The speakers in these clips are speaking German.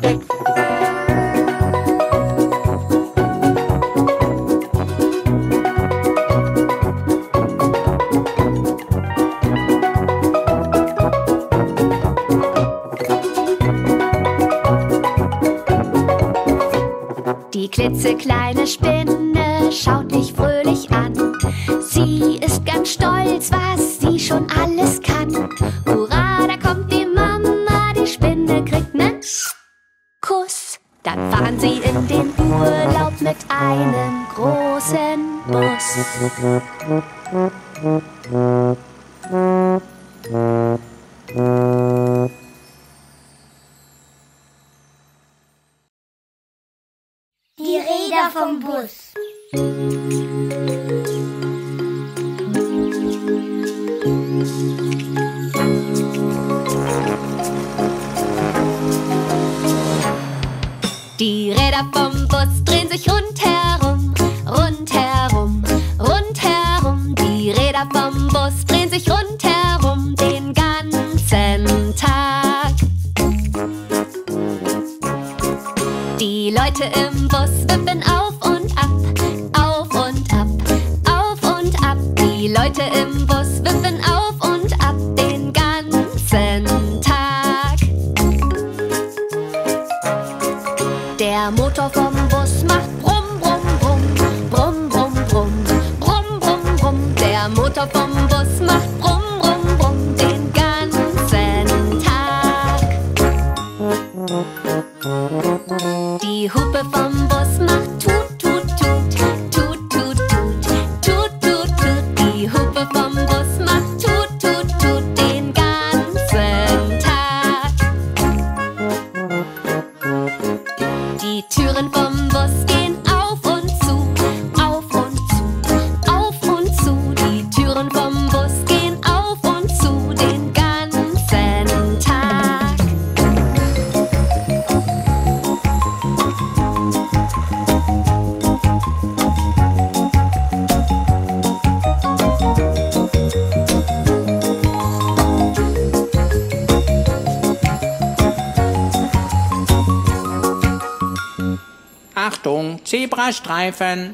versteckt. Die klitzekleine Spinne schaut dich fröhlich an. Sie ist ganz stolz, was sie schon alles kann. Hurra, da kommt die Mama, die Spinne kriegt nen Kuss. Dann fahren sie in den Urlaub mit einem großen Bus. Die Räder vom Bus. Die Räder vom Bus drehen sich rundherum, rundherum, rundherum. Die Räder vom Bus drehen sich rundherum den ganzen Tag. Die Leute im Bus wippen auf und ab, auf und ab, auf und ab. Die Leute im Bus wippen auf und ab den ganzen Tag. Der Motor vom Bus macht brumm, brumm, brumm, brumm, brumm, brumm, brumm, brumm, brumm. Der Motor vom Bus macht brumm, brumm, brumm den ganzen Tag. Die Hupe vom Bus macht tut, tut, tut, tut, tut, tut, tut, tut, tut. Die Hupe vom Bus macht tut, tut, tut den ganzen Tag. Die Türen vom Bus gehen auf und zu, auf und zu, auf und zu. Die Türen vom Bus gehen auf und zu den ganzen Tag. Achtung, Zebrastreifen.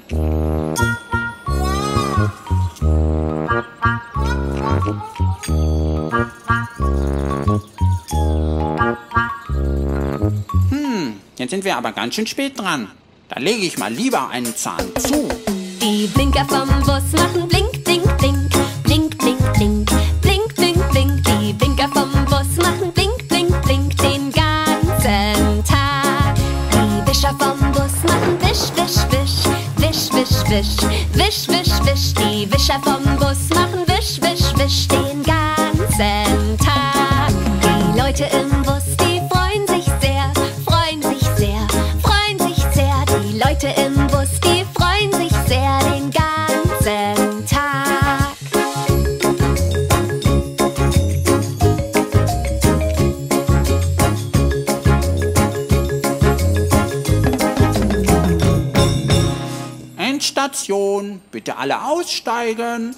Jetzt sind wir aber ganz schön spät dran. Da lege ich mal lieber einen Zahn zu. Die Blinker vom Bus machen blink, blink, blink, blink, blink, blink, blink, blink, blink. Die Blinker vom Bus machen blink, blink, blink den ganzen Tag. Die Wischer vom Bus machen wisch, wisch, wisch, wisch, wisch, wisch, wisch, wisch, wisch. Die Wischer vom Bus machen wisch, wisch, wisch den ganzen Tag. Die Leute im Bus, die freuen sich sehr, freuen sich sehr, freuen sich sehr. Die Leute im Bus, die freuen sich sehr den ganzen Tag. Endstation, bitte alle aussteigen.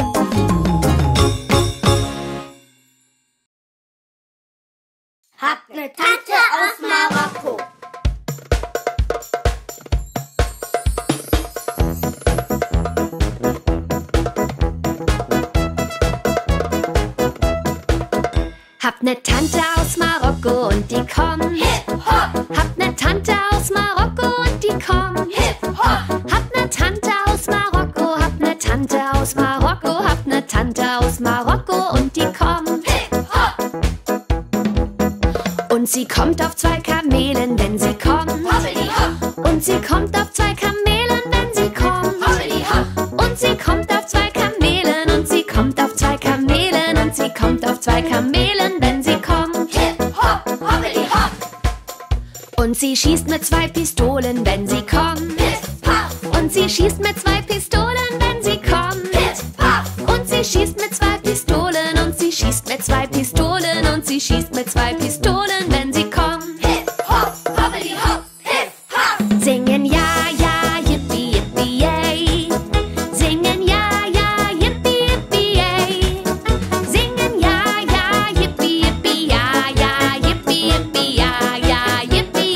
Habt ne Tante aus Marokko. Hab ne Tante aus Marokko und die kommt Hip-Hop, Hab ne Tante aus Marokko und die kommt Hip-Hop, Hab ne Tante aus Marokko, hab ne Tante aus Marokko, hab ne Tante aus Marokko und die kommt Hip-Hop, Und sie kommt auf 2 Kamelen, wenn sie kommt Hoppeli-Hopp, Und sie kommt auf 2 Kamelen, wenn sie kommt Hoppeli-Hopp, Und sie kommt auf 2 Kamelen und sie kommt auf 2 Kamelen und sie kommt auf 2 Kamelen, wenn sie kommt Hip-Hop, Hoppeli-Hopp, Und sie schießt mit 2 Pistolen, wenn sie kommt Piff-Paff, Und sie schießt mit 2 Pistolen, wenn sie kommt Piff-Paff, Und sie schießt mit 2 Pistolen und sie schießt mit 2 Pistolen und sie schießt mit 2 Pistolen, wenn sie kommt. Hip-Hop, Hoppeli-Hopp, Hip-Hop, Singen ja, ja, yippie, yippie, yay. Singen ja, ja, yippie, yippie, yay. Singen ja, ja, yippie, yippie, ja, ja, yippie, yippie, ja, ja, yippie,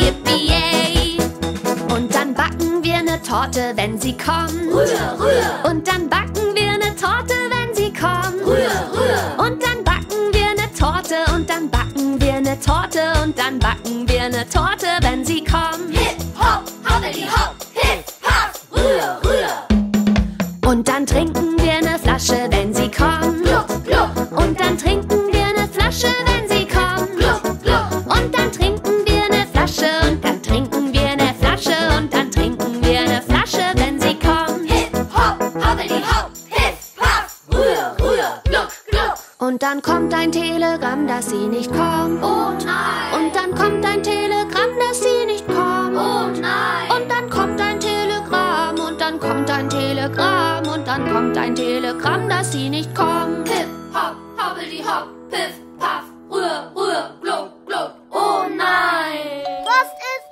Torte, wenn sie kommt. Und dann backen wir eine Torte, wenn sie kommt. Und dann backen wir eine Torte, und dann backen wir eine Torte, und dann backen wir eine Torte, wenn sie kommt. Hip, hop, hoppeli, hopp, hip, hop, rühr, rühr. Und dann trinken wir eine Flasche, wenn sie kommt. Gluck, gluck. Und dann trinken wir eine Flasche, wenn sie kommt. Gluck, gluck. Und dann trinken wir eine Flasche, und dann trinken wir eine Flasche, und dann trinken wir eine Flasche, wenn sie kommt. Hip, hop, hoppeli, hopp, hip, hop, rühr, rühr, gluck, gluck. Und dann kommt ein Telegramm, dass sie nicht kommt. Oh nein. Und dann kommt ein Telegramm, dass sie nicht kommt. Oh nein. Und dann kommt ein Telegramm, und dann kommt ein Telegramm, und dann kommt ein Telegramm, dass sie nicht kommt. Hip, hop, hoppeli, hopp, piff, paff, rühr, rühr, gluck, gluck. Oh nein. Was ist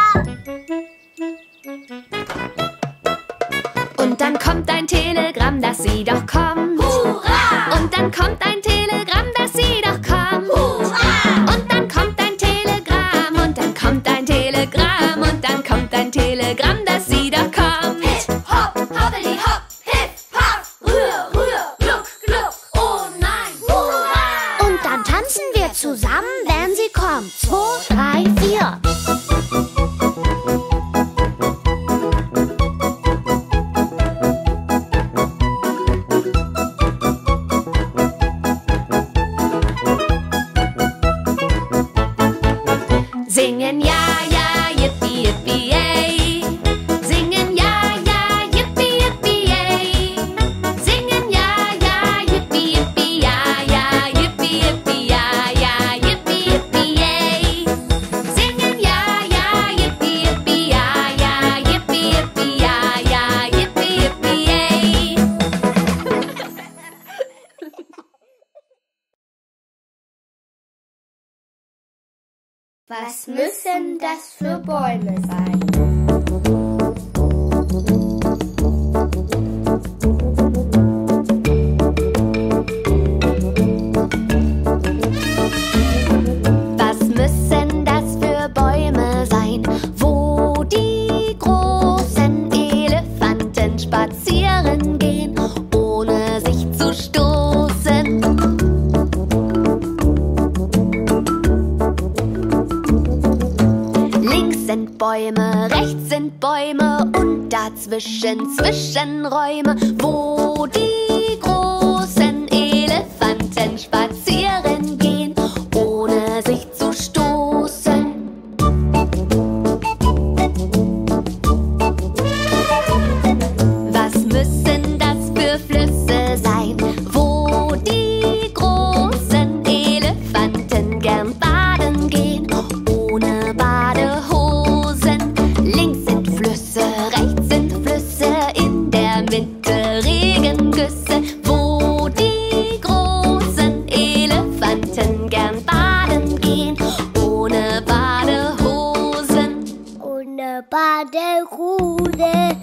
da? Und dann kommt ein Telegramm, dass sie doch kommt. Hurra! Und dann kommt ein Telegramm, dass sie doch kommt. Hurra! Und dann kommt ein Telegramm, und dann kommt ein Telegramm, und dann kommt ein Telegramm, dass sie doch kommt. Hip, hop, hoppeli, hopp, hip, paff, rühr, rühr, gluck, gluck. Oh nein. Hurra! Und dann tanzen wir zusammen, wenn sie kommt. 2, 3, 4. Singen ja, ja, yippie, yippie, yay. Singen ja, ja, yippie, yippie, yay. Singen ja, ja, yippie, yippie, ja, ja, yippie, yippie, ja, ja, yippie, yippie, yay. Singen ja, ja, yippie, yippie, ja, ja, yippie, yippie, ja, ja, yippie, yippie, yay. Was müssen das für Bäume sein? Was müssen das für Bäume sein, wo die großen Elefanten spazieren gehen, ohne sich zu stoßen? Links sind Bäume, rechts sind Bäume und dazwischen Zwischenräume, wo die großen Elefanten spazieren gehen, ohne sich zu stoßen. Was müssen das für Flüsse sein, wo die großen Elefanten gern baden gehen, ohne Badehosen? Links sind Flüsse, rechts sind Flüsse, in der Mitte Regengüsse, wo die großen Elefanten gern baden gehen, ohne Badehosen. Ohne Badehose.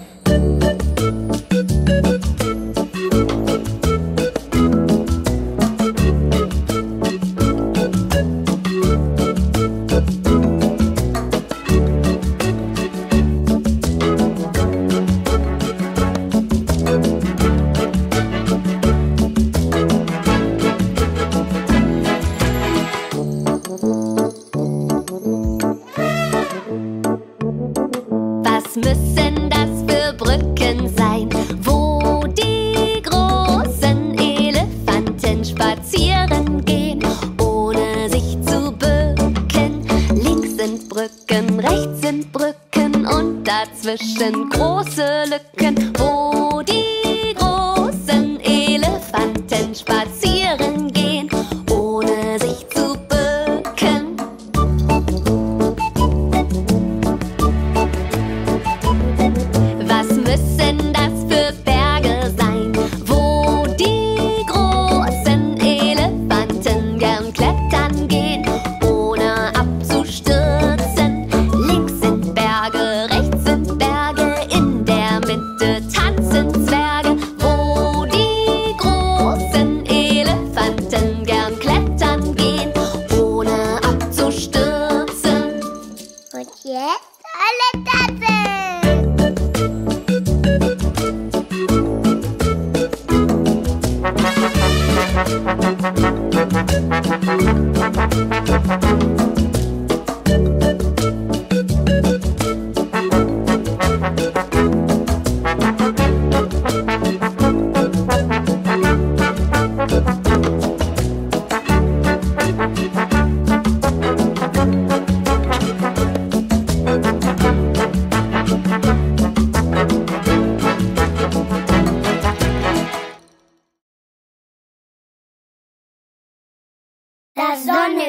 Was müssen das für Brücken sein, wo die großen Elefanten spazieren gehen, ohne sich zu bücken? Links sind Brücken, rechts sind Brücken und dazwischen große Lücken, wo die großen Elefanten spazieren gehen, ohne sich zu bücken. Was müssen das für Berge sein, wo die großen Elefanten gern klettern gehen, ohne abzustürzen? Links sind Berge, rechts sind Berge, in der Mitte tanzen Zwerge, wo die großen Elefanten gern klettern gehen, ohne abzustürzen. Und jetzt alle tanzen.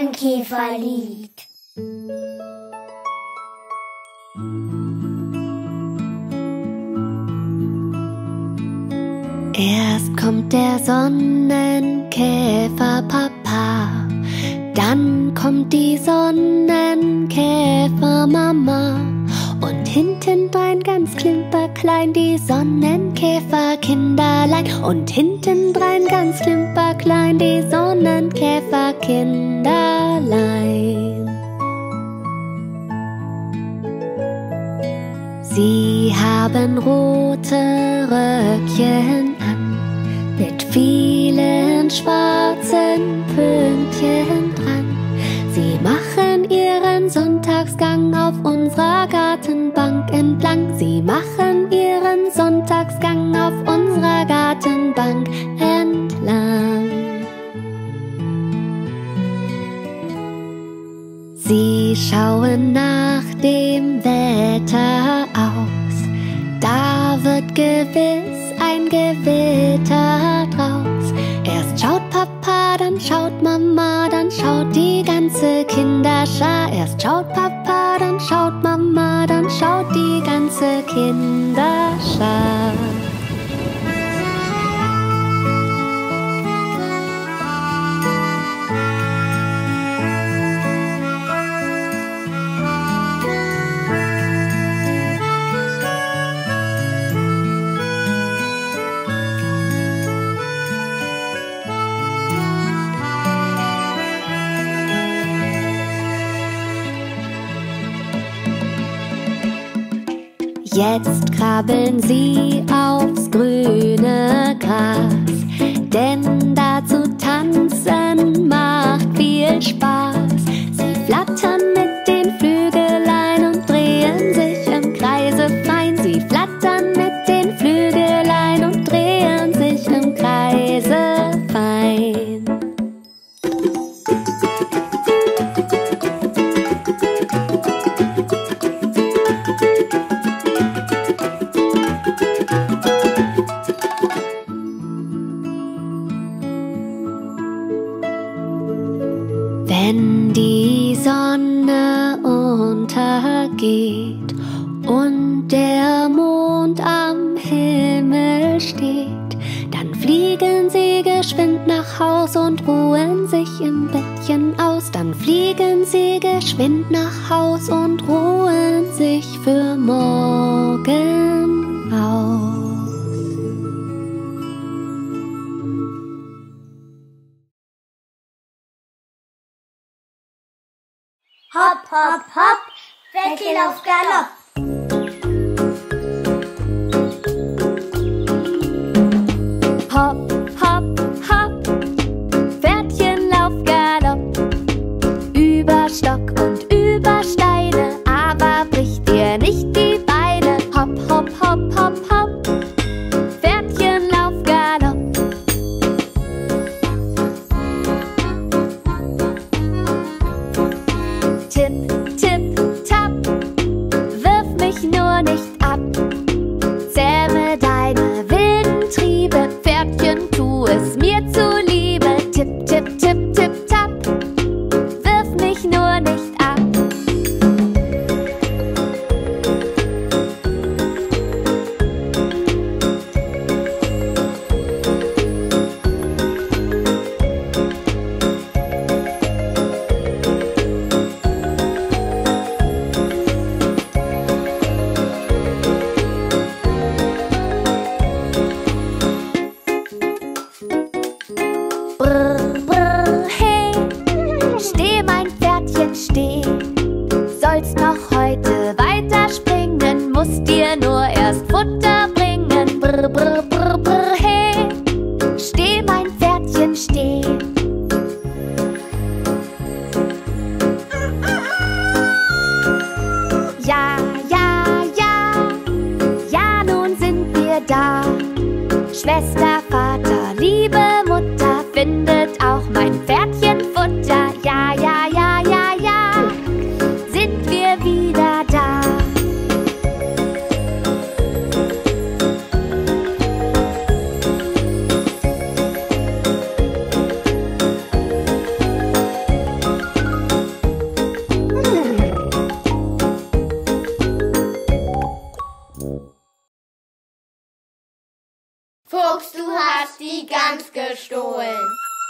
ein Käferlied. Erst kommt der Sonnenkäfer Papa, dann kommt die Sonnenkäfer Mama und hintendrein ganz klimperklein die Sonnenkäfer Kinderlein und hintendrein ganz klimperklein die Sonnenkäfer Kinderlein. Sie haben rote Röckchen an, mit vielen schwarzen Pünktchen dran. Sie machen ihren Sonntagsgang auf unserer Gartenbank entlang. Sie machen ihren Sonntagsgang auf unserer Gartenbank entlang. Sie schauen nach dem Wetter aus, da wird gewiss ein Gewitter draus. Erst schaut Papa, dann schaut Mama, dann schaut die ganze Kinderschar. Erst schaut Papa, dann schaut Mama, dann schaut die ganze Kinderschar. Jetzt krabbeln sie aufs grüne Gras, denn da zu tanzen macht viel Spaß. Sie flattern mit den Flügelein und drehen sich im Kreise fein. Sie flattern mit den Flügelein und drehen sich im Kreise fein. Wenn die Sonne untergeht und der Mond am Himmel steht, dann fliegen sie geschwind nach Haus und ruhen sich im Bettchen aus. Dann fliegen sie geschwind nach Haus und ruhen sich für morgen aus. Hopp, hopp, hopp, Pferdchen auf Galopp. Hopp, hopp, hopp, Pferdchen lauf Galopp, über Stock und über Steine, aber brich dir nicht die Beine. Hopp, hopp, hopp, hopp, hopp, Pferdchen lauf Galopp. Tipp, tipp, tapp, wirf mich nur nicht ab. Zähme deine wilden Triebe, Pferdchen, tu es mir zuliebe. Tipp, tipp, tipp, tipp, tapp, wirf mich nur nicht ab. Brr, brr, hey, steh mein Pferdchen, steh. Sollst noch heute weiterspringen, musst dir nur erst Futter bringen. Brr, brr, brr, brr, hey, steh mein Pferdchen, steh. Ja, ja, ja, ja, nun sind wir da. Schwester, Vater, liebe Mutter, findet auch mein Pferdchen Futter. Ja, ja, ja, ja, ja, sind wir wieder da. Fuchs, du hast die Gans gestohlen.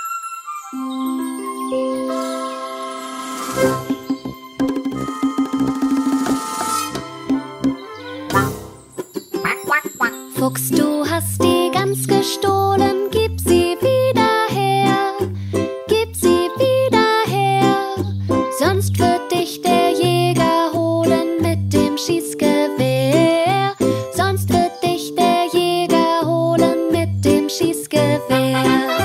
Fuchs, du hast die Gans gestohlen, gib sie wieder her, gib sie wieder her, sonst wird dich der Jäger holen mit dem Schießgewehr, sonst wird dich der Jäger holen mit dem Schießgewehr.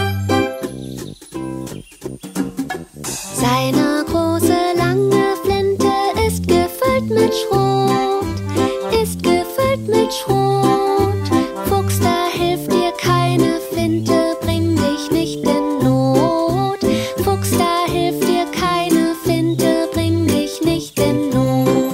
Seine große lange Flinte ist gefüllt mit Schrot, ist gefüllt mit Schrot. Fuchs, da hilft dir keine Flinte, bring dich nicht in Not. Fuchs, da hilft dir keine Flinte, bring dich nicht in Not.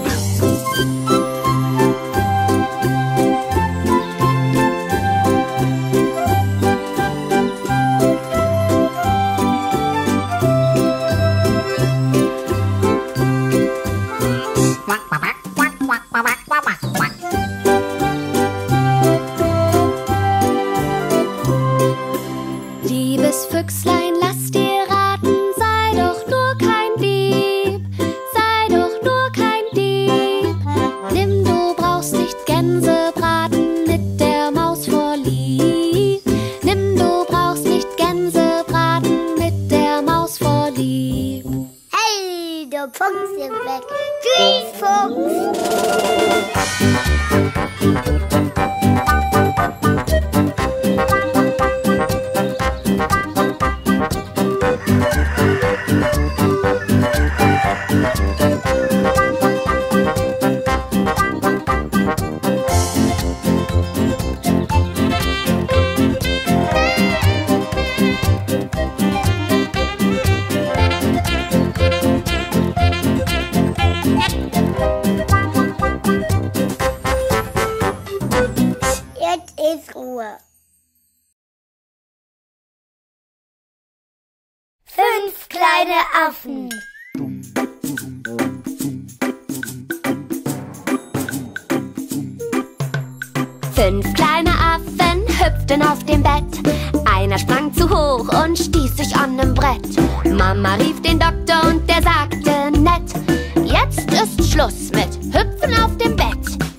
Liebes Füchslein, lass dir raten, sei doch nur kein Dieb, sei doch nur kein Dieb. Nimm, du brauchst nicht Gänsebraten mit der Maus vorlieb. Nimm, du brauchst nicht Gänsebraten mit der Maus vorlieb. Hey, der Fuchs ist weg. Tschüss, Fuchs. Jetzt ist Ruhe. 5 kleine Affen. Fünf kleine Affen hüpften auf dem Bett. Einer sprang zu hoch und stieß sich an nem Brett. Mama rief den Doktor und der sagte nett: Jetzt ist Schluss mit Hüpfen auf dem Bett.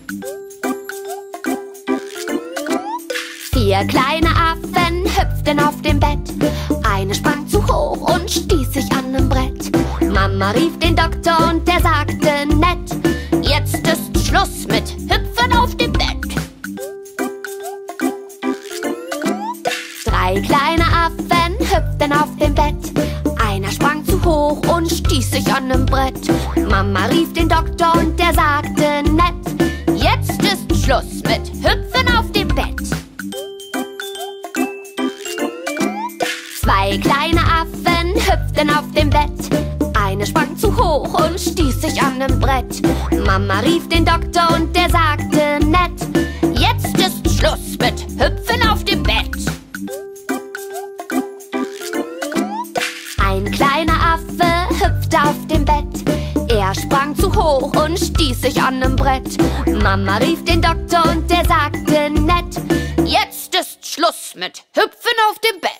4 kleine Affen hüpften auf dem Bett. Eine sprang zu hoch und stieß sich an nem Brett. Mama rief den Doktor und der sagte nett: Jetzt ist Schluss mit Hüpfen auf dem Bett. 3 kleine Affen hüpften auf dem Bett. Einer sprang zu hoch und stieß sich an nem Brett. Mama rief den Doktor und der sagte nett: Jetzt ist Schluss mit Hüpfen auf dem Bett. 2 kleine Affen hüpften auf dem Bett. Eine sprang zu hoch und stieß sich an nem Brett. Mama rief den Doktor und der sagte nett: Jetzt ist Schluss mit Hüpfen auf dem Bett. Ein kleiner Affe hüpfte auf dem Bett. Er sprang zu hoch und stieß sich an nem Brett. Mama rief den Doktor und der sagte nett: Jetzt ist Schluss mit Hüpfen auf dem Bett.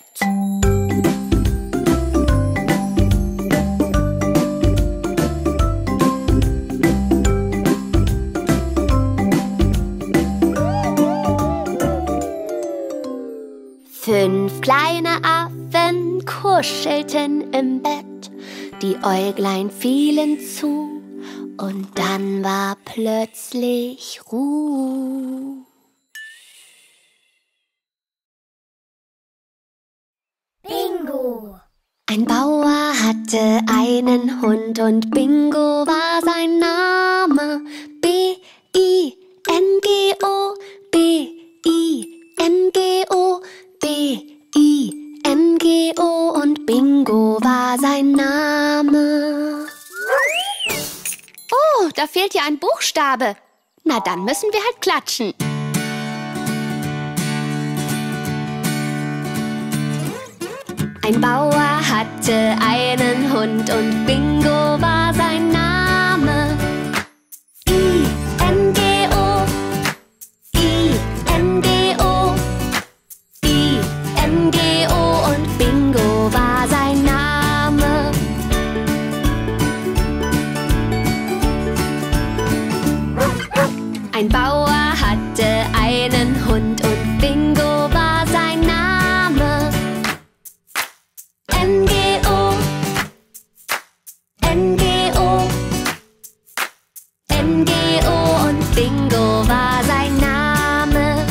Fünf kleine Affen kuschelten im Bett, die Äuglein fielen zu und dann war plötzlich Ruhe. Bingo. Ein Bauer hatte einen Hund und Bingo war sein Name. B-I-N-G-O, B-I-N-G-O, B-I-N-G-O und Bingo war sein Name. Oh, da fehlt ja ein Buchstabe. Na, dann müssen wir halt klatschen. Ein Bauer hatte einen Hund und Bingo war sein Name. I-N-G-O, I-N-G-O, Ein Bauer hatte einen Hund und Bingo war sein Name. N-G-O, N-G-O, N-G-O und Bingo war sein Name.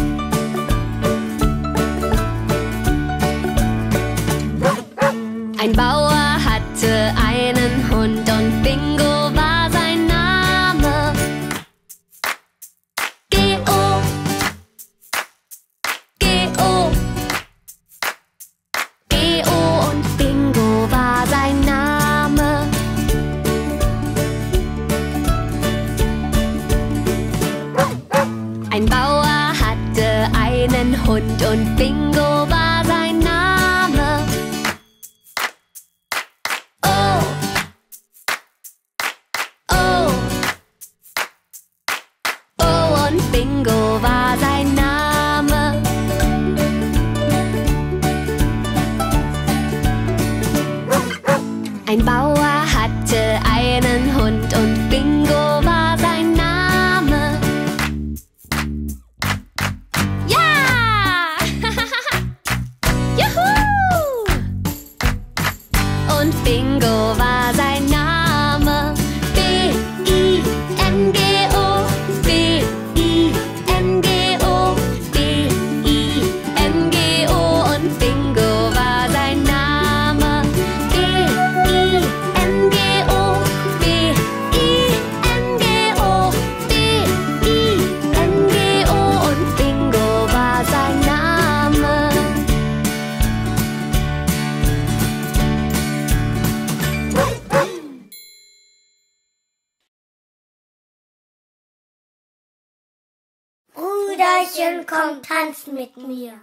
Ein Bauer hatte einen Hund und Bingo war sein Name. G-O, G-O, G-O und Bingo war sein Name. Ein Bauer hatte einen Hund und Bingo war sein Name. Oh, oh, oh und Bingo war sein Name. Ein Bauer hatte einen Hund und Bingo war sein Name. Ja! Juhu! Und Bingo war sein Name. B-I-N-G-O, B-I-N-G-O, B-I-N-G-O und Bingo war sein Name. B-I-N-G-O, B-I-N-G-O, B-I-N-G-O und Bingo war sein Name. Brüderchen, komm, tanz mit mir.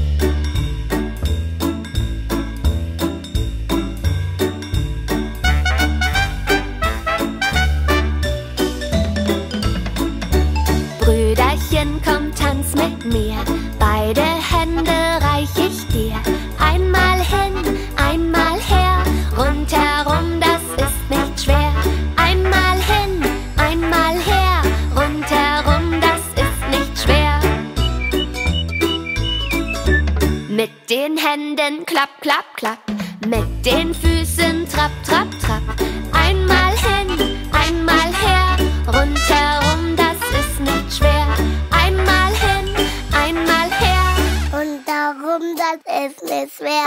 Brüderchen, komm, tanz mit mir. Beide Hände reich ich dir. Einmal hin, einmal her. Rundherum, das ist nicht schwer. Einmal hin, einmal her. Rundherum, das ist nicht schwer. Mit den Händen klapp, klapp, klapp. Mit den Füßen trapp, trapp, trapp. Einmal hin, einmal her. Rundherum, das ist nicht schwer. Einmal hin, einmal her. Und darum, das ist nicht schwer.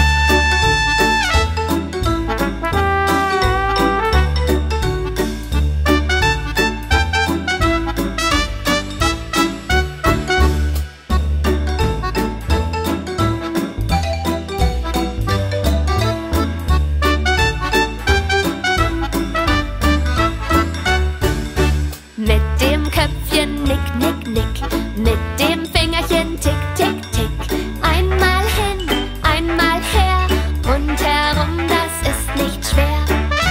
Mit dem Köpfchen nick, nick, nick. Mit dem Fingerchen tick, tick, tick. Einmal hin, einmal her. Rundherum, das ist nicht schwer.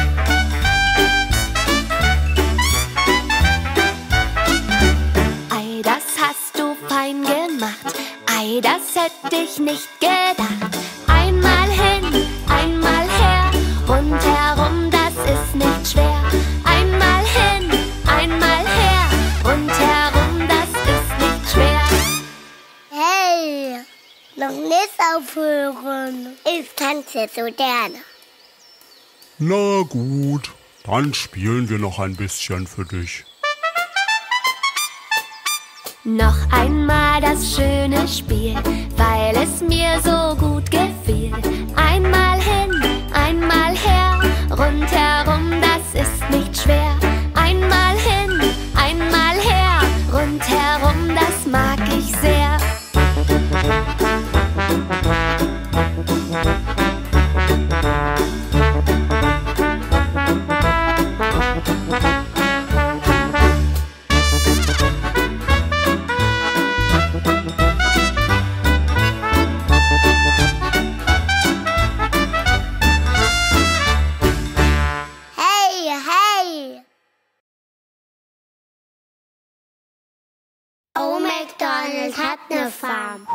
Ei, das hast du fein gemacht. Ei, das hätte ich nicht gedacht. Einmal hin, einmal her. Rundherum, das ist nicht schwer. Einmal hin, einmal her. Rundherum, das ist nicht schwer. Hey, noch nicht aufhören. Ich tanze so gerne. Na gut, dann spielen wir noch ein bisschen für dich. Noch einmal das schöne Spiel, weil es mir so gut gefiel. Einmal hin, einmal her, rundherum, das ist nicht schwer. Einmal hin, einmal her, rundherum, das mag ich sehr. Oh, McDonald hat eine Farm.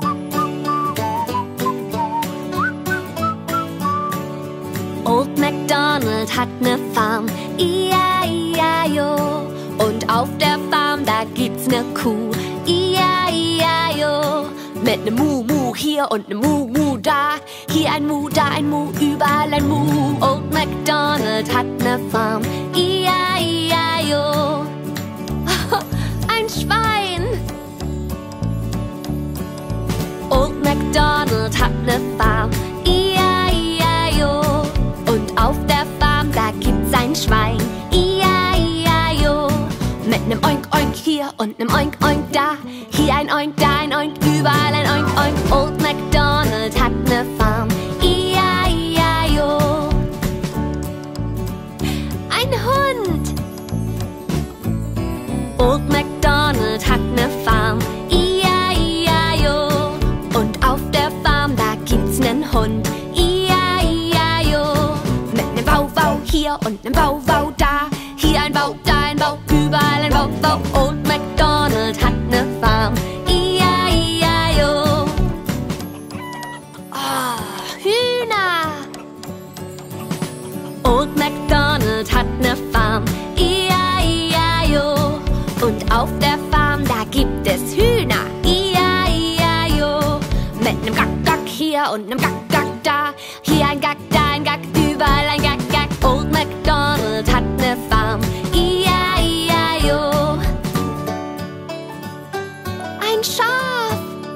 Old MacDonald hat ne Farm, I-A-I-A-Jo. Und auf der Farm, Farm, da gibt's ne Kuh. I-I-I-O. Mit nem Mu-Mu hier und nem Mu-Mu da. Hier ein Mu, da ein Mu, überall ein Mu. Old MacDonald hat ne Farm. I-I-I-O. Ein Schwein. Old MacDonald hat ne Farm. I-I-I-O. Und auf der Farm, da gibt's ein Schwein. I-I-I-O. Mit nem Oink Oink hier und nem Oink Oink da. Hier ein Oink, da ein Oink, überall ein Oink Oink. Old MacDonald hat ne Farm. I-I-I-O. Ein Hund. Old MacDonald hat ne Farm. I-I-I-O. Und auf der Farm, da gibt's nen Hund. I-I-I-O. Mit nem Bau-Bau hier und nem Bau-Bau da. Hier ein Bau, da ein Bau, überall ein Bau-Bau. Old MacDonald hat ne Farm. I-I-I-O. Oh, Hühner. Old MacDonald hat ne Farm. I-I-I-O. Und auf der Farm, da gibt es Hühner. I-I-I-O. Mit nem Gack-Gack hier und nem Gack-Gack da. Hier ein Gack, da ein Gack, überall ein Gack-Gack. Old MacDonald hat ne Farm. I-I-I-O. Ein Schaf.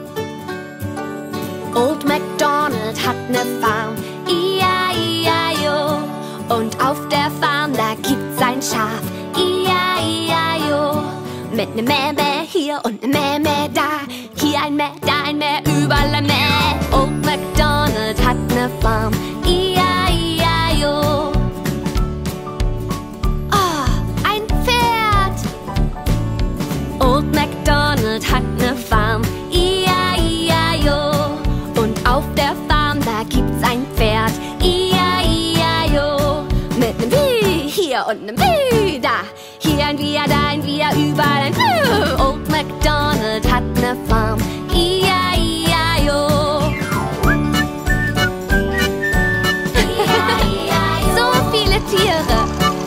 Old MacDonald hat ne Farm. I-I-I-O. Und auf der Farm, da gibt's ein Schaf. I-I-I-O. Mit nem Mäh-Mäh hier und nem Mäh-Mäh da. Hier ein Mäh, da ein Mäh, überall ein Mäh. Old MacDonald hat ne Farm. I-I-I-O. Oh, ein Pferd. Old MacDonald hat ne Farm. I-I-I-O. Und auf der Farm, da gibt's ein Pferd. I-I-I-O. Mit nem Wie hier und nem Wie da. Hier ein Wir, da ein Wir, überall ein Wir. Old MacDonald hat ne Farm. I-I-I-O. So viele Tiere.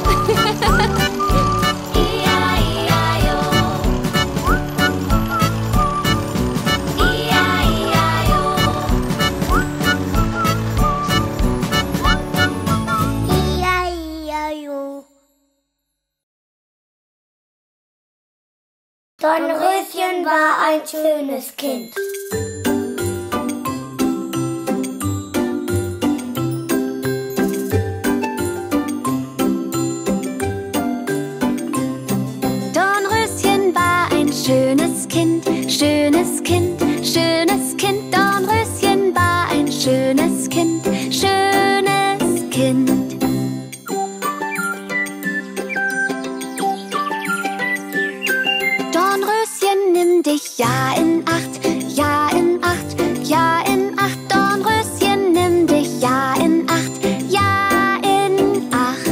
E-I-E-I-O. E-I-E-I-O. I-I-I-O. Dornröschen war ein schönes Kind. Dornröschen war ein schönes Kind, schönes Kind, schönes Kind. Dornröschen war ein schönes Kind, schönes Kind. Dornröschen, nimm dich ja in Acht, ja in Acht, ja in Acht. Dornröschen, nimm dich ja in Acht, ja in Acht.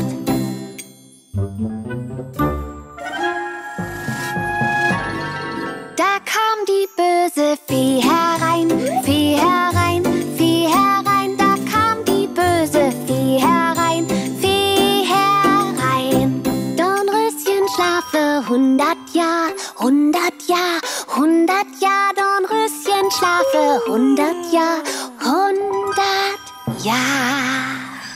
Da kam die böse Fee herein, Fee herein, Fee herein. Da kam die böse Fee herein, Fee herein. Dornröschen, schlafe 100 Jahr, 100 Jahr, 100 Jahr. Dornröschen, schlafe 100 Jahr, 100 Jahr.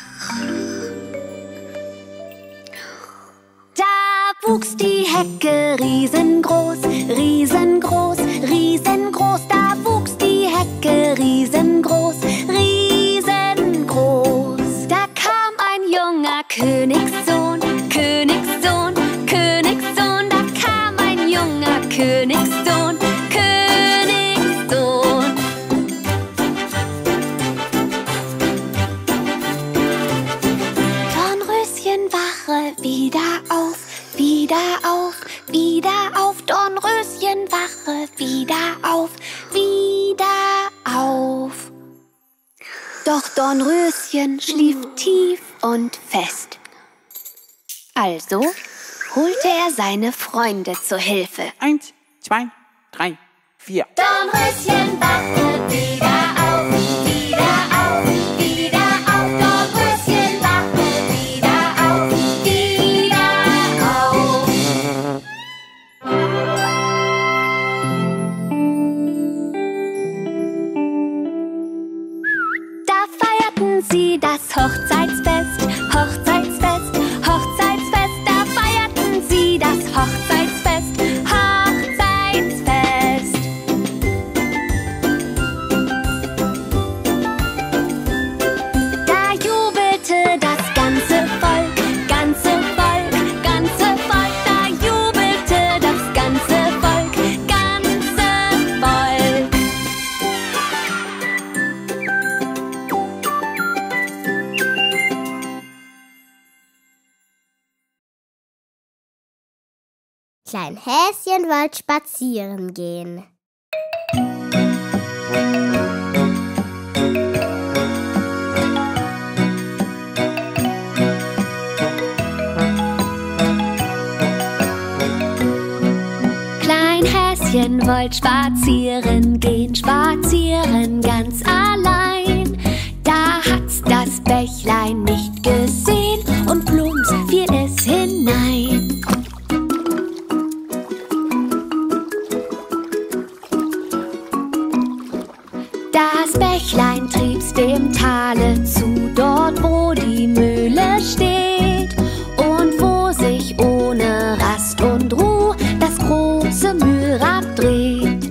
Da wuchs die Hecke riesengroß, riesengroß, riesengroß. Da wuchs die Hecke riesengroß, riesengroß. Da kam ein junger Königssohn, Königssohn, Königssohn. Da kam ein junger Königssohn, Königssohn. Dornröschen, wache wieder auf, wieder auf, wieder auf. Dornröschen, wache wieder auf, wieder auf. Doch Dornröschen schlief tief und fest. Also holte er seine Freunde zur Hilfe. 1, 2, 3, 4. Dornröschen, wache wieder auf, wieder auf, wieder auf. Dornröschen, wache wieder auf, wieder auf. Klein Häschen wollte spazieren gehen. Klein Häschen wollt spazieren gehen, spazieren ganz allein. Da hat's das Bächlein nicht gesehen und plumps fiel es hinein. Das Bächlein trieb's dem Tale zu, dort wo die Mühle steht und wo sich ohne Rast und Ruhe das große Mühlrad dreht.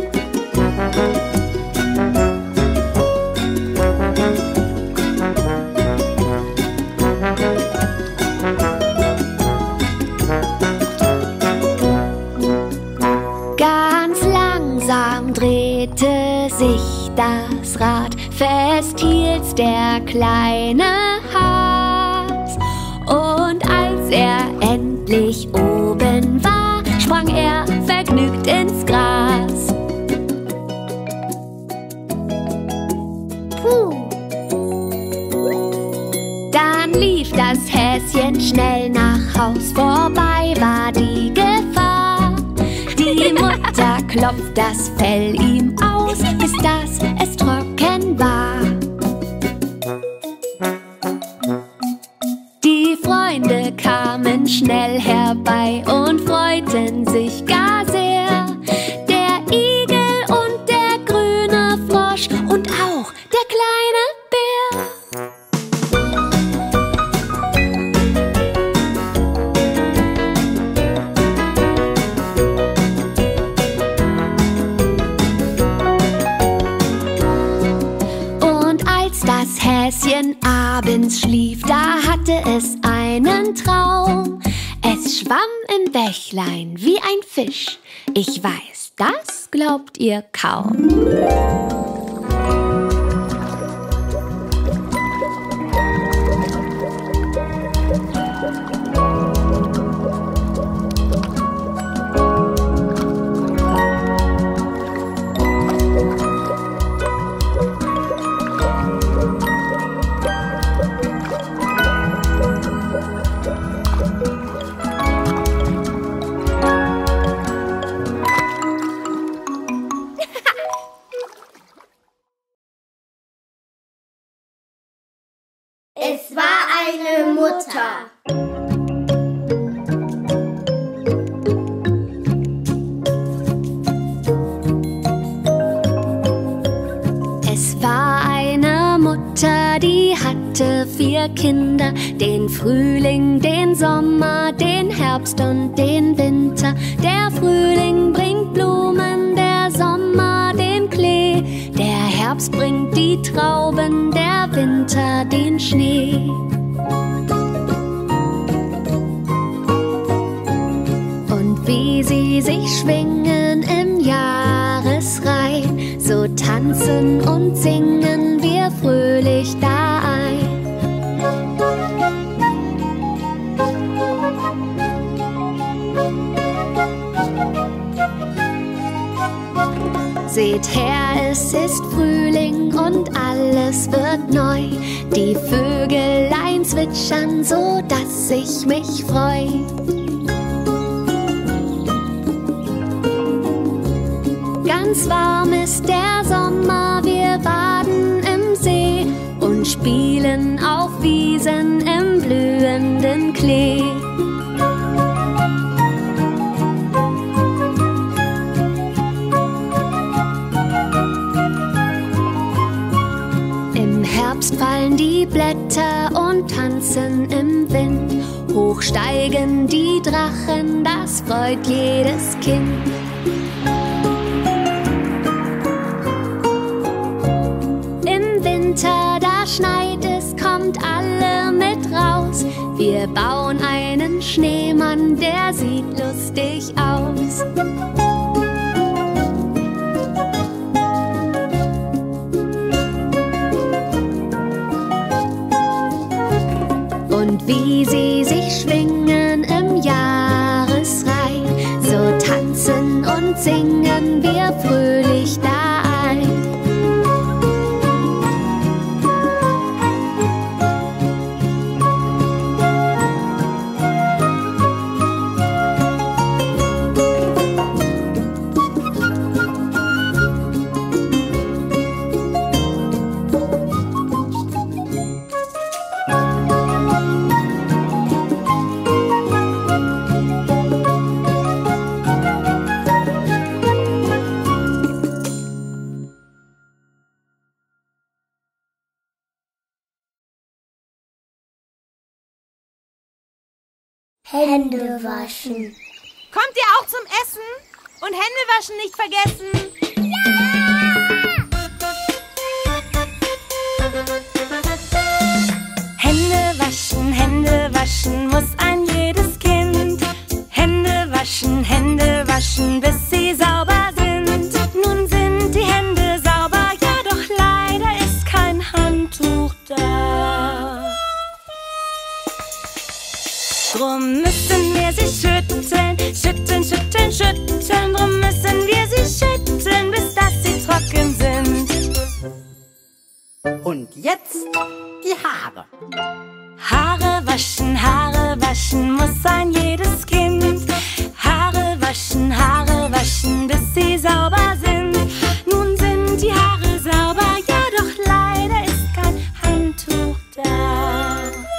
Ganz langsam drehte sich das Rad, fest hielt's der kleine Has. Und als er endlich oben war, sprang er vergnügt ins Gras. Puh, Dann lief das Häschen schnell nach Haus, vorbei war die Gefahr. Die Mutter klopft das Fell ihm aus, bis dass es trocken war. Die Freunde kamen schnell herbei und freuten sich gar sehr. Der Igel und der grüne Frosch und auch der kleine Bär. Und als das Häschen abends schlief, da hatte es einen Traum. Es schwamm im Bächlein wie ein Fisch. Ich weiß, das glaubt ihr kaum. es war eine Mutter. Es war eine Mutter, die hatte 4 Kinder. Den Frühling, den Sommer, den Herbst und den Winter. Der Frühling bringt Blumen, der Sommer den Klee. Der Herbst bringt die Trauben, der Winter den Schnee. Und wie sie sich schwingen im Jahresreih, so tanzen und singen wir fröhlich da ein. Seht her, es ist Frühling und alles wird neu. Die Vögelein zwitschern, so dass ich mich freu. Ganz warm ist der Sommer, wir baden im See und spielen auf Wiesen im blühenden Klee. Im Herbst fallen die Blätter und tanzen im Wind. Hoch steigen die Drachen, das freut jedes Kind. Da schneit es, kommt alle mit raus. Wir bauen einen Schneemann, der sieht lustig aus. Und wie sie sich schwingen im Jahresreih, singen wir fröhlich darein. Hände waschen. Kommt ihr auch zum Essen? Und Hände waschen nicht vergessen. Hände waschen muss ein jedes Kind. Hände waschen, bis sie sauber sind. Nun sind die Hände sauber, ja doch leider ist kein Handtuch da. Drum müssen wir sie schütteln, schütteln, schütteln, schütteln. Drum müssen wir sie schütteln, bis dass sie trocken sind. Und jetzt die Haare. Haare waschen muss ein jedes Kind. Haare waschen, bis sie sauber sind. Nun sind die Haare sauber, ja doch leider ist kein Handtuch da.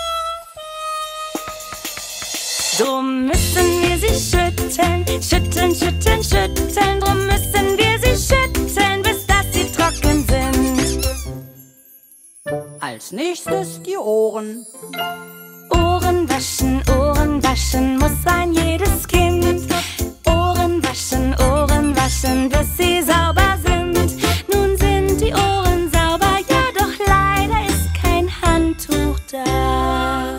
Drum müssen wir sie schütteln, schütteln, schütteln, schütteln. Drum müssen wir sie schütteln, bis dass sie trocken sind. Als nächstes die Ohren. Ohren waschen muss ein jedes Kind. Ohren waschen, bis sie sauber sind. Nun sind die Ohren sauber, ja doch leider ist kein Handtuch da.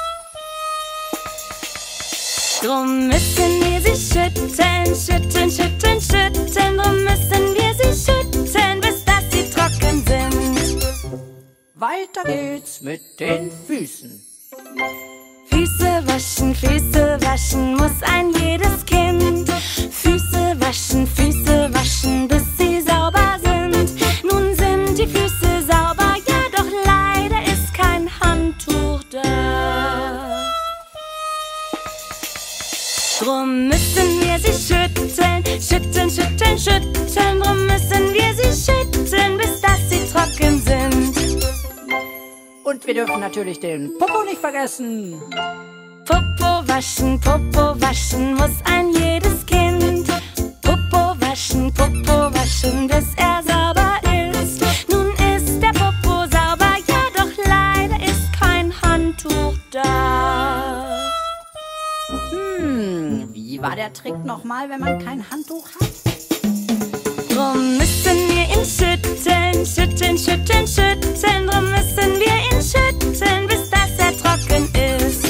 Drum müssen wir sie schütteln, schütteln, schütteln, schütteln. Drum müssen wir sie schütteln, bis dass sie trocken sind. Weiter geht's mit den Füßen. Füße waschen muss ein jedes Kind. Füße waschen, bis sie sauber sind. Nun sind die Füße sauber, ja doch leider ist kein Handtuch da. Drum müssen wir sie schütteln, schütteln, schütteln, schütteln. Drum müssen wir sie schütteln, bis dass sie trocken sind. Und wir dürfen natürlich den Popo nicht vergessen. Popo waschen muss ein jedes Kind. Popo waschen, bis er sauber ist. Nun ist der Popo sauber, ja doch leider ist kein Handtuch da. Wie war der Trick nochmal, wenn man kein Handtuch hat? Drum müssen wir ihn schütteln, schütteln, schütteln, schütteln. Drum müssen wir ihn schütteln, bis dass er trocken ist.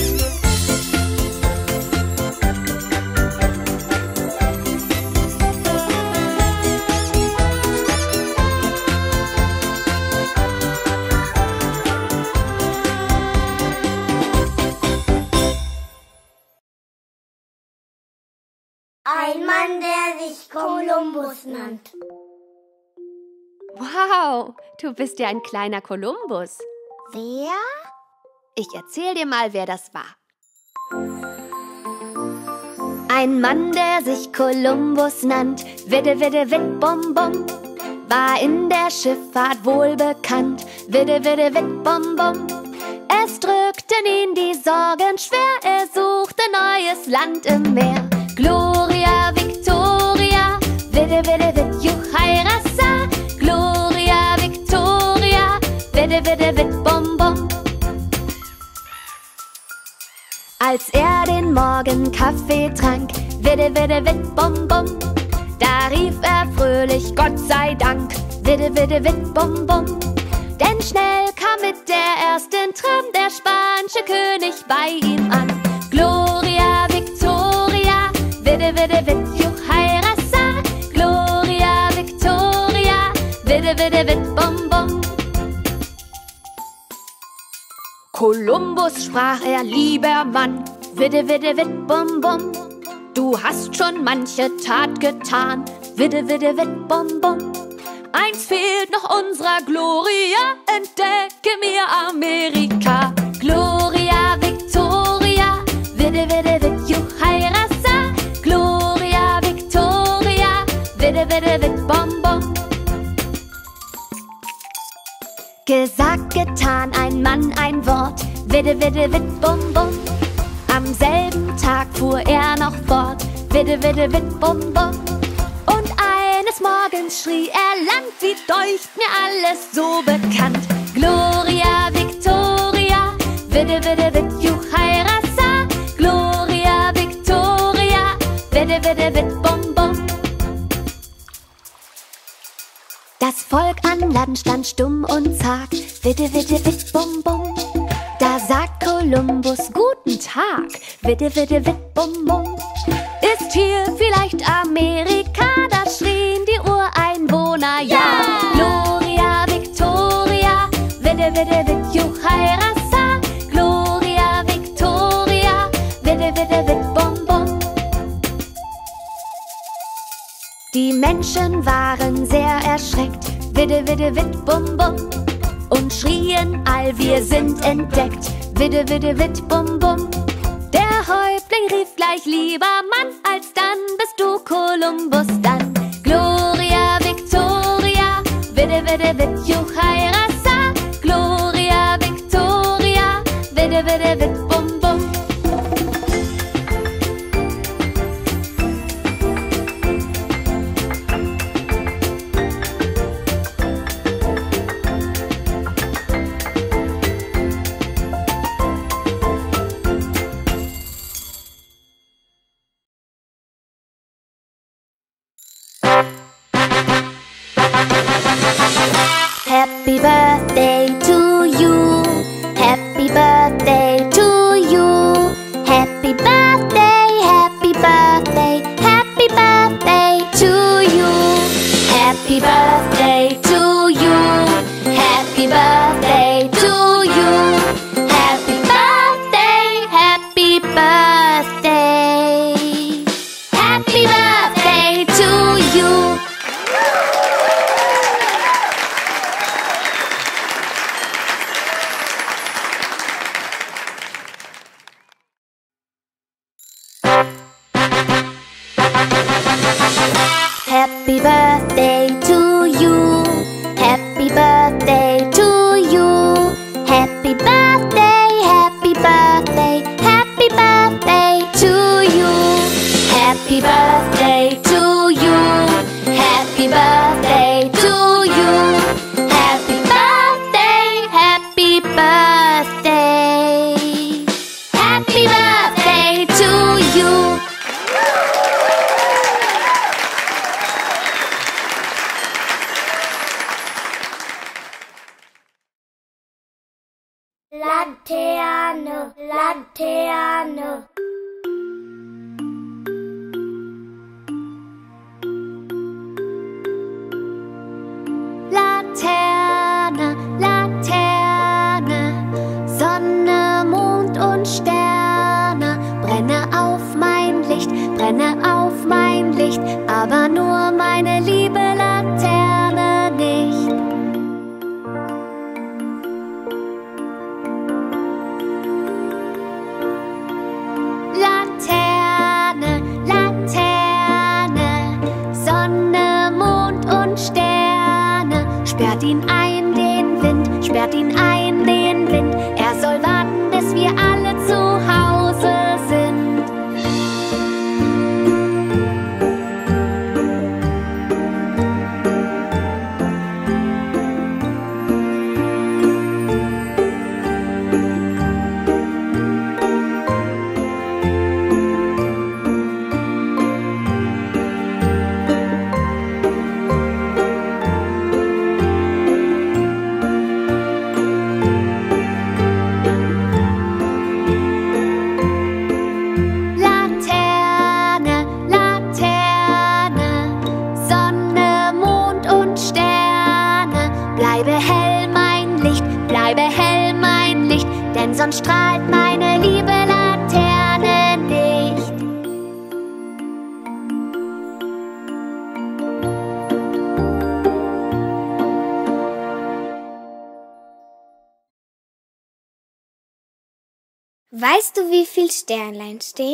Ein Mann, der sich Kolumbus nannt. Wow, du bist ja ein kleiner Kolumbus. Wer? Ich erzähl dir mal, wer das war. Ein Mann, der sich Kolumbus nannt, Widde, Widde, Witt, Bom, Bom, war in der Schifffahrt wohlbekannt. Widde, Widde, Witt, Bom, Bom. Es drückten ihn die Sorgen schwer, er suchte neues Land im Meer. Gloria Victoria, Widde, Widde, Witt, Juchairassa. Gloria Victoria, Widde, Widde, Witt, Bom, Bom. Als er den Morgenkaffee trank, Widde, Widde, Witt, Bom, Bom, da rief er fröhlich, Gott sei Dank, Widde, Widde, Witt, Bom, Bom. Denn schnell kam mit der ersten Tram der spanische König bei ihm an. Gloria Victoria, Widde, Widde, Witt, Juchairassa. Gloria Victoria, Widde, Widde, Witt, Bom, Bom. Kolumbus, sprach er, lieber Mann, Widde, Widde, Witt, Bom, Bom. Du hast schon manche Tat getan, widde, widde, witt, bum, bum. Eins fehlt noch unserer Gloria, entdecke mir Amerika. Gloria Victoria, widde, widde, witt, juchai, rassa. Gloria Victoria, widde, widde, witt, bum, bum. Gesagt, getan, ein Mann, ein Wort, widde, widde, witt, bum, bum. Am selben Tag fuhr er noch fort, widde, widde, witt, bum, bum. Und eines Morgens schrie er, Land, wie deucht mir alles so bekannt. Gloria Victoria, widde, widde, witt, juchai, rassa. Gloria Victoria, widde, widde, witt, bum, bum. Das Volk an Land stand stumm und zag, widde, widde, witt, bum, bum. Da sagt Kolumbus, guten Tag, widde, widde, witt, bum, bum. Ist hier vielleicht Amerika? Da schrien die Ureinwohner, ja! Gloria Victoria, widde, widde, witt, juchai, rassa. Gloria Victoria, widde, widde, witt, bum, bum. Die Menschen waren sehr erschreckt, widde, widde, witt, bum, bum. Und schrien all, wir sind entdeckt, widde, widde, witt, bum, bum. Der Häuptling rief gleich, lieber Mann, alsdann bist du Kolumbus dann. Gloria Victoria, widde, widde, witt, juchai, rassa. Gloria Victoria, widde, widde, witt, bum, bum. Happy birthday to you. Happy birthday to you. Happy birthday, happy birthday, happy birthday to you. Happy birthday to you. Happy birthday to you. Happy birthday, happy birthday. Happy birthday to you. Happy birthday to you. Happy birthday to you. Happy birthday, happy birthday, happy birthday to you. Happy birthday to you. Happy birthday to you. Happy birthday, happy birthday. Happy birthday to you. Laterne, Laterne. Laterne, Laterne, Sonne, Mond und Sterne. Brenne auf mein Licht, brenne auf mein Licht, aber nur meine liebe Laterne nicht. Weißt du, wie viel Sternlein stehen?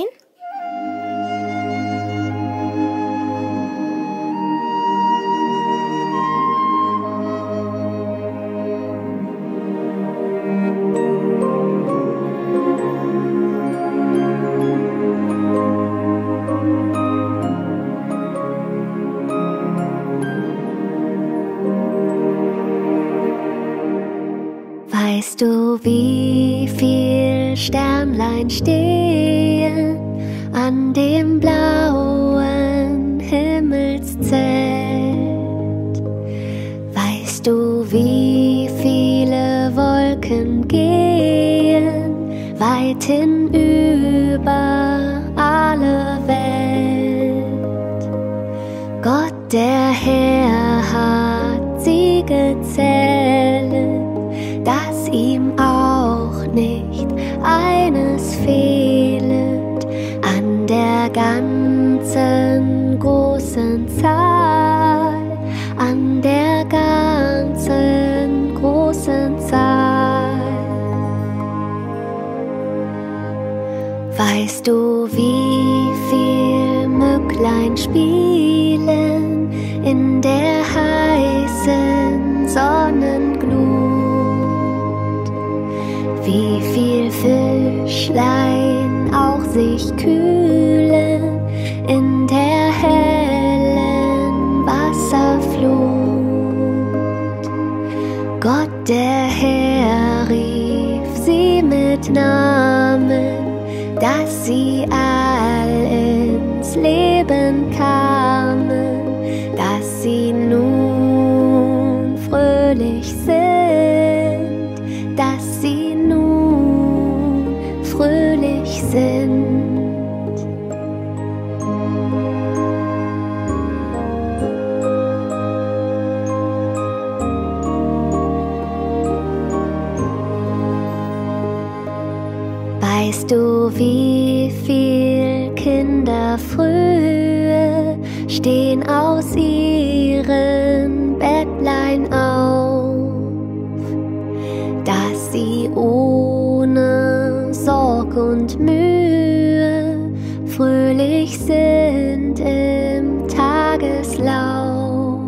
Weißt du, wie viel Sternlein stehen an dem blauen Himmelszelt? Weißt du, wie viele Wolken gehen weit hinüber alle Welt? Gott, der Herr, hat sie gezählt, dass ihm auch nicht eines fehlet an der ganzen großen Zahl, an der ganzen großen Zahl. Weißt du, wie viel Mücklein spielen in der heißen Sonnenglut? Wie viel Fischlein auch sich kühlen in der hellen Wasserflut. Gott, der Herr, rief sie mit Namen, dass sie all ins Leben kamen, dass sie nun fröhlich sind, dass sie nun fröhlich sind. Weißt du, wie viel Kinderfrühe stehen aus ihren Bettlein auf, dass sie ohne Sorg und Mühe fröhlich sind im Tageslauf.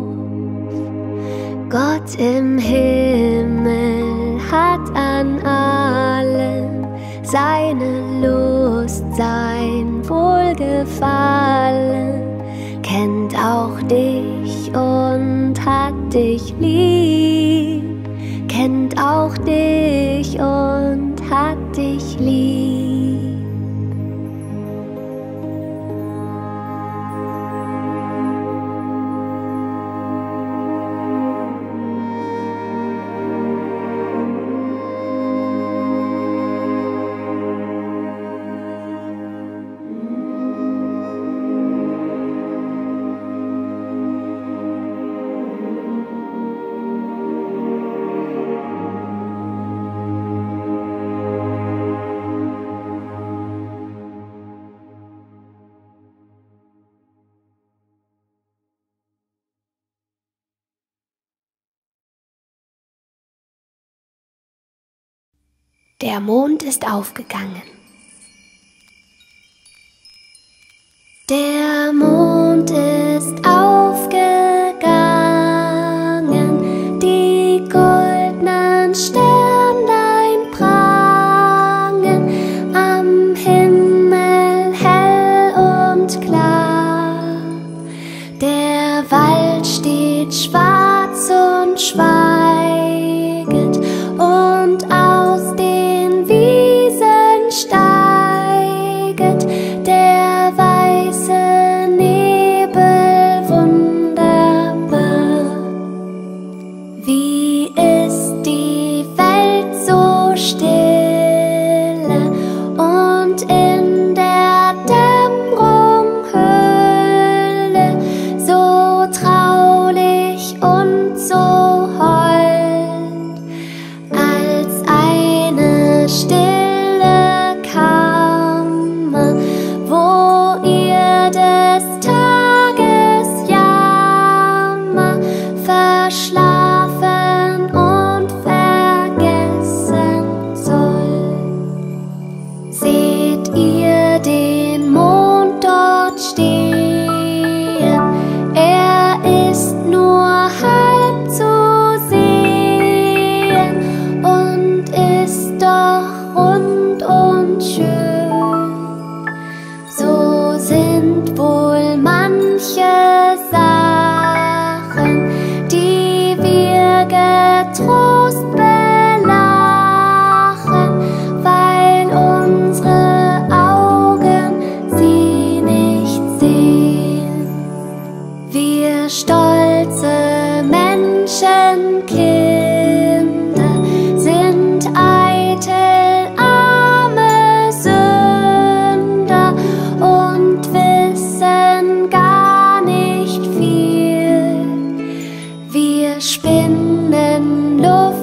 Gott im Himmel hat an allem seine Lust, sein Wohlgefallen, kennt auch dich und hat dich lieb, kennt auch dich und hat dich lieb. Der Mond ist aufgegangen. Der Mond ist aufgegangen, die goldenen Sternlein prangen am Himmel hell und klar. Der Wald steht schwarz und schweiget und aus den Wiesen steiget der weiße stolze Menschenkinder sind eitel, arme Sünder und wissen gar nicht viel. Wir spinnen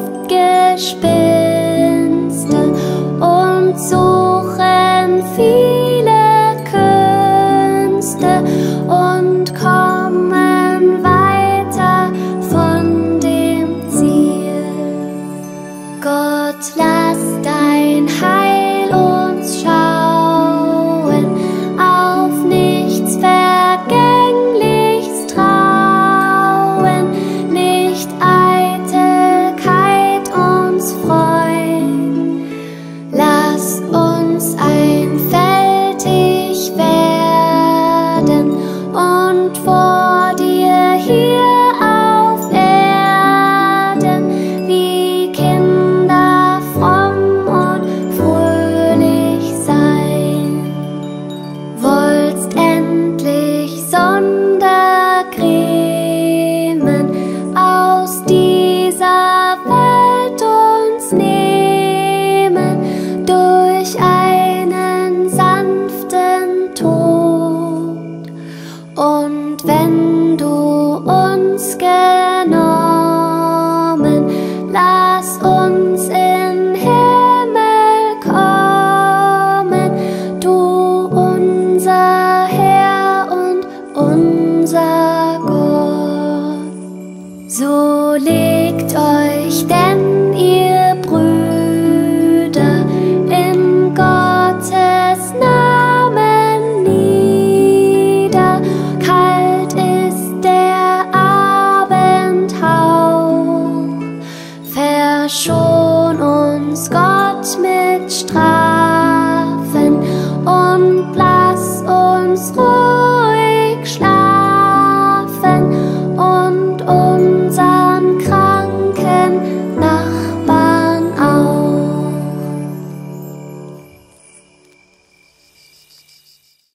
Luftgespinste und suchen viele Künste und kommen weiter von dem Ziel. Gott, lass dein Heil uns schauen, auf nichts Vergängliches trauen, nicht Eitelkeit uns freuen. Lass uns einfältig werden und vor dir hier auf Erden wie Kinder fromm und fröhlich sein. Wollst endlich Sondergrämen aus dieser Welt uns nehmen durch einen sanften Tod. Und wenn du uns genommen, lass uns in Himmel kommen, du unser Herr und unser Gott. So legt euch denn, ihr Brüder, in Gottes Namen nieder. Kalt ist der Abendhauch, verschon uns Gott mit Strafen und lass uns ruhig schlafen.